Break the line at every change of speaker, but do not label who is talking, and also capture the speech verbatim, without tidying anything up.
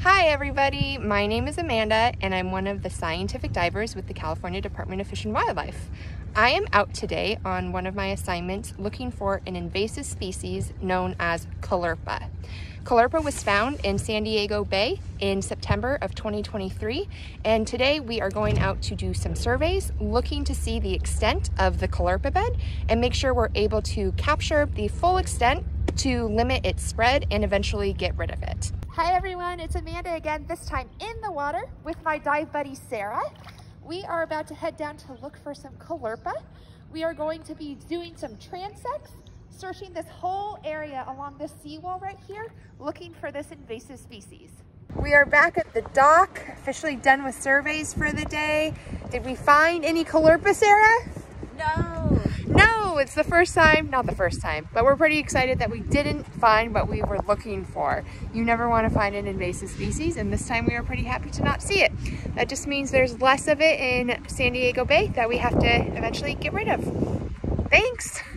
Hi everybody, my name is Amanda and I'm one of the scientific divers with the California Department of Fish and Wildlife. I am out today on one of my assignments looking for an invasive species known as Caulerpa. Caulerpa was found in San Diego Bay in September of twenty twenty-three, and today we are going out to do some surveys looking to see the extent of the Caulerpa bed and make sure we're able to capture the full extent to limit its spread and eventually get rid of it. Hi everyone, it's Amanda again, this time in the water with my dive buddy Sarah. We are about to head down to look for some Caulerpa. We are going to be doing some transects, searching this whole area along this seawall right here, looking for this invasive species. We are back at the dock, officially done with surveys for the day. Did we find any Caulerpa, Sarah?
No.
No, it's the first time, not the first time, but we're pretty excited that we didn't find what we were looking for. You never want to find an invasive species, and this time we are pretty happy to not see it. That just means there's less of it in San Diego Bay that we have to eventually get rid of. Thanks.